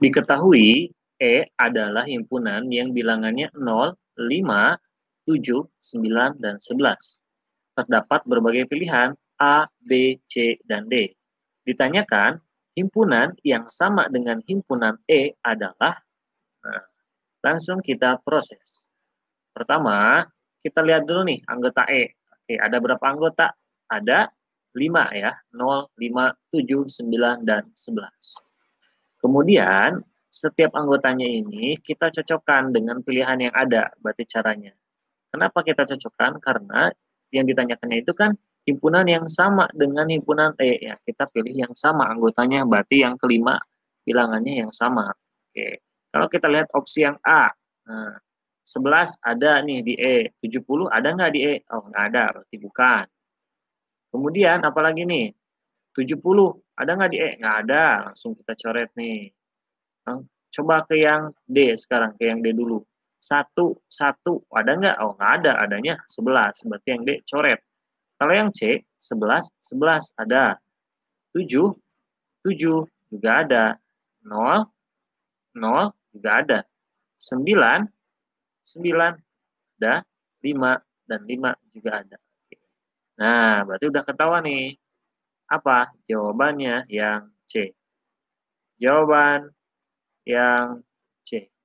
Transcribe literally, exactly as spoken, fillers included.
Diketahui E adalah himpunan yang bilangannya nol, lima, tujuh, sembilan, dan sebelas. Terdapat berbagai pilihan A, B, C, dan D. Ditanyakan, himpunan yang sama dengan himpunan E adalah. Nah, langsung kita proses. Pertama, kita lihat dulu nih anggota E. Oke, ada berapa anggota? Ada lima ya, nol, lima, tujuh, sembilan, dan sebelas. Kemudian, setiap anggotanya ini kita cocokkan dengan pilihan yang ada, berarti caranya. Kenapa kita cocokkan? Karena yang ditanyakannya itu kan himpunan yang sama dengan himpunan E. Ya, kita pilih yang sama anggotanya, berarti yang kelima bilangannya yang sama. Oke. Kalau kita lihat opsi yang A, nah, sebelas ada nih di E, tujuh puluh ada nggak di E? Oh, nggak ada, berarti bukan. Kemudian, apalagi nih? tujuh puluh ada nggak di E? Nggak ada, langsung kita coret nih. Nah, coba ke yang D sekarang, ke yang D dulu. Satu, satu, ada nggak? Oh, nggak ada, adanya sebelas. Berarti yang D coret. Kalau yang C, sebelas, sebelas, ada. Tujuh, tujuh, juga ada. Nol, nol, juga ada. Sembilan, sembilan, ada. Lima, dan lima juga ada. Nah, berarti udah ketahuan nih. Apa? Jawabannya yang C. Jawaban yang C.